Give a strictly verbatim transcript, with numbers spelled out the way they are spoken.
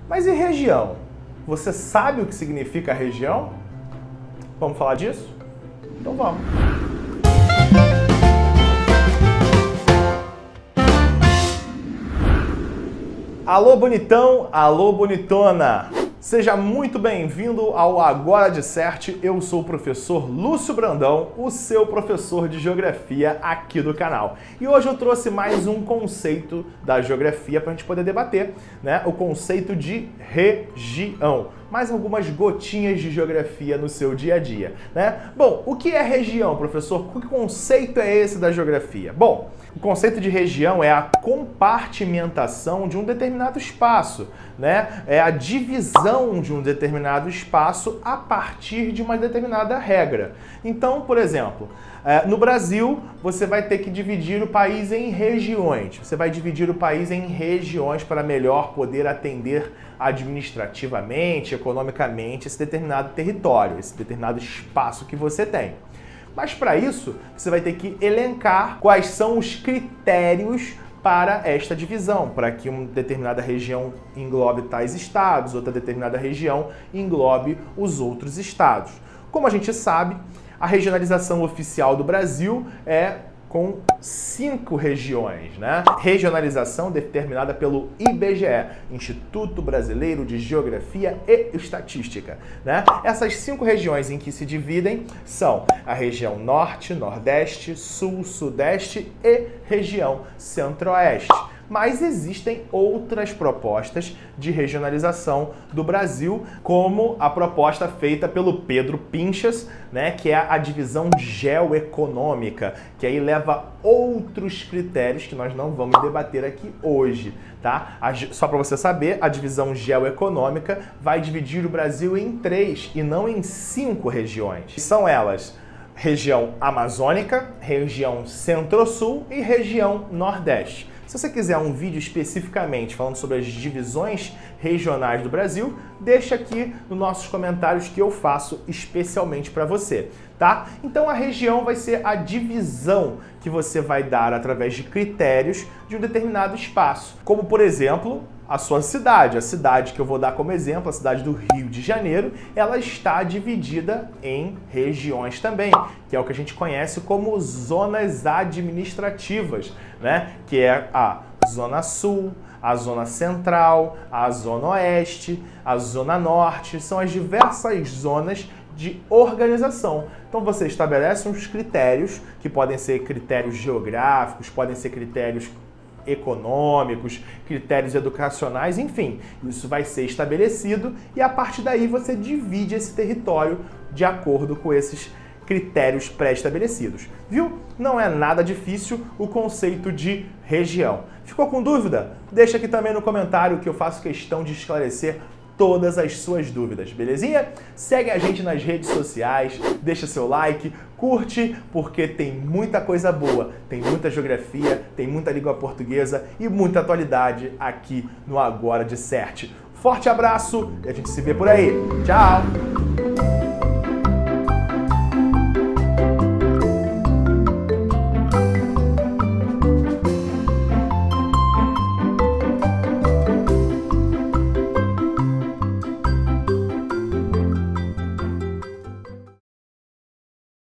Mas e região? Você sabe o que significa região? Vamos falar disso? Então vamos! Alô bonitão, alô bonitona! Seja muito bem-vindo ao Agora Disserte. Eu sou o professor Lúcio Brandão, o seu professor de Geografia aqui do canal. E hoje eu trouxe mais um conceito da geografia para a gente poder debater, né? O conceito de região. Mais algumas gotinhas de geografia no seu dia a dia, né? Bom, o que é região, professor? Que conceito é esse da geografia? Bom, o conceito de região é a compartimentação de um determinado espaço, né? É a divisão de um determinado espaço a partir de uma determinada regra. Então, por exemplo, no Brasil, você vai ter que dividir o país em regiões. Você vai dividir o país em regiões para melhor poder atender administrativamente, economicamente, esse determinado território, esse determinado espaço que você tem. Mas para isso, você vai ter que elencar quais são os critérios para esta divisão, para que uma determinada região englobe tais estados, outra determinada região englobe os outros estados. Como a gente sabe, a regionalização oficial do Brasil é com cinco regiões, né? Regionalização determinada pelo I B G E, Instituto Brasileiro de Geografia e Estatística, né? Essas cinco regiões em que se dividem são a região Norte, Nordeste, Sul, Sudeste e região Centro-Oeste. Mas existem outras propostas de regionalização do Brasil, como a proposta feita pelo Pedro Pinchas, né, que é a divisão geoeconômica, que aí leva outros critérios que nós não vamos debater aqui hoje, tá? A, só para você saber, a divisão geoeconômica vai dividir o Brasil em três e não em cinco regiões. São elas: região amazônica, região centro-sul e região nordeste. Se você quiser um vídeo especificamente falando sobre as divisões regionais do Brasil, deixa aqui nos nossos comentários que eu faço especialmente para você, tá? Então a região vai ser a divisão que você vai dar através de critérios de um determinado espaço, como por exemplo, a sua cidade. A cidade que eu vou dar como exemplo, a cidade do Rio de Janeiro, ela está dividida em regiões também, que é o que a gente conhece como zonas administrativas, né? Que é a Zona Sul, a Zona Central, a Zona Oeste, a Zona Norte, são as diversas zonas de organização. Então você estabelece uns critérios, que podem ser critérios geográficos, podem ser critérios econômicos, critérios educacionais, enfim, isso vai ser estabelecido e a partir daí você divide esse território de acordo com esses critérios pré-estabelecidos. Viu? Não é nada difícil o conceito de região. Ficou com dúvida? Deixa aqui também no comentário que eu faço questão de esclarecer todas as suas dúvidas, belezinha? Segue a gente nas redes sociais, deixa seu like, curte, porque tem muita coisa boa, tem muita geografia, tem muita língua portuguesa e muita atualidade aqui no Agora Disserte. Forte abraço e a gente se vê por aí. Tchau!